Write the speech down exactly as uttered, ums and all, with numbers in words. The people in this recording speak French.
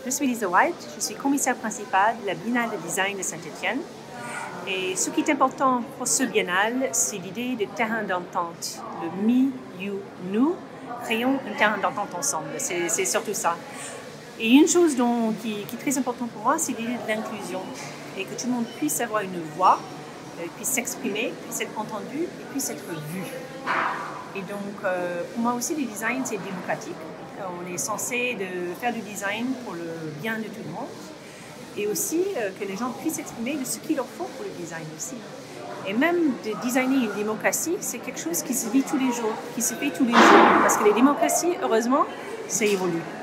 Je suis Lisa White, je suis commissaire principale de la Biennale de design de Saint-Étienne. Et ce qui est important pour ce biennale, c'est l'idée de terrain d'entente. Le me, you, nous, créons un terrain d'entente ensemble. C'est surtout ça. Et une chose dont, qui, qui est très importante pour moi, c'est l'idée de l'inclusion. Et que tout le monde puisse avoir une voix, euh, puisse s'exprimer, puisse être entendu et puisse être vu. Et donc, euh, pour moi aussi, le design, c'est démocratique. On est censé de faire du design pour le bien de tout le monde. Et aussi euh, que les gens puissent s'exprimer de ce qu'il leur faut pour le design aussi. Et même de designer une démocratie, c'est quelque chose qui se vit tous les jours, qui se fait tous les jours. Parce que les démocraties, heureusement, ça évolue.